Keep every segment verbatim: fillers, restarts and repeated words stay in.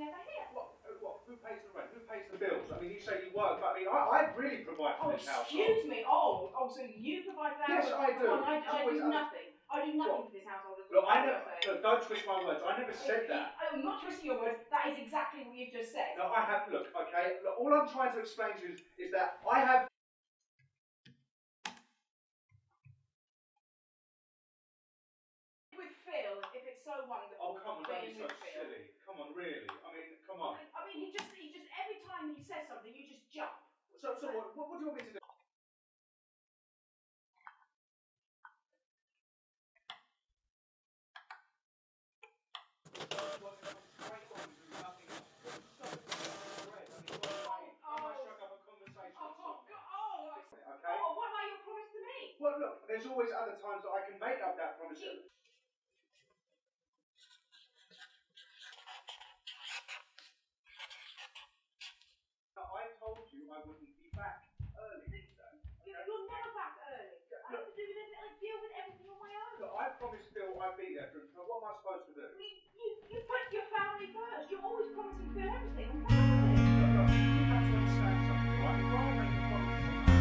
never here. What? What? Who pays the rent? Who pays the bills? I mean, you say you work, but I mean, I, I really provide for Oh, this house. excuse me. Oh, oh, so you provide for that? Yes, I do. Come on, I, I do other... nothing. I do nothing what? for this household at all. Look, I never. Look, don't twist my words. I never said it, that. It, I'm not twisting your words. That is exactly what you've just said. No, I have. Look, okay. Look, all I'm trying to explain to you is, is that I have. With Phil, if it's so wonderful. Oh, come on, don't be so Phil. silly. Come on, really. I mean, come on. I mean, he just, he just, every time he says something, you just jump. So, so what, what, what do you want me to do? Well, look, there's always other times that I can make up that promise. You... Now, I told you I wouldn't be back early today. You're, you're never back early. I have to do with it, I deal with everything on my own. Look, I promised Phil I'd be there for him. So what am I supposed to do? You, you, you put your family first. You're always promising Phil everything. I'm proud of it. Look, look, you have to understand something, right? If I make a promise to someone,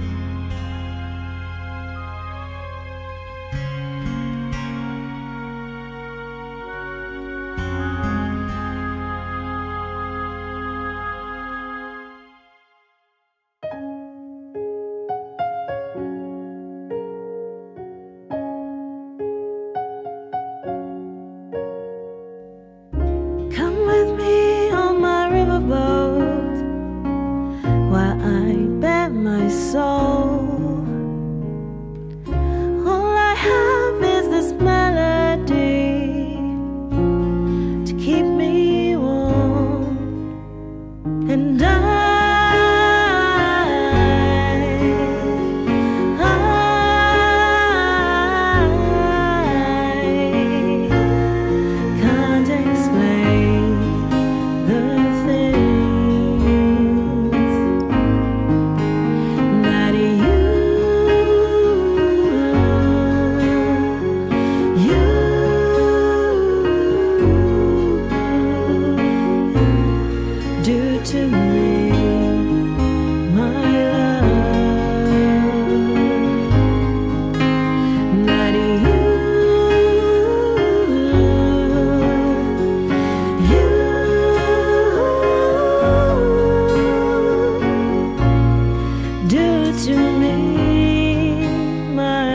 my soul. All I have is this melody to keep me warm, and I, I can't explain the thing to me, my love, that you, you do to me, my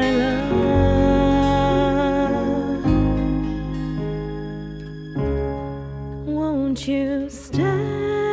love. Won't you stay?